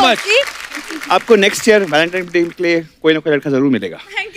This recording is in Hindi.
मच। आपको नेक्स्ट ईयर वैलेंटाइन डे के लिए कोई ना कोई लड़का जरूर मिलेगा।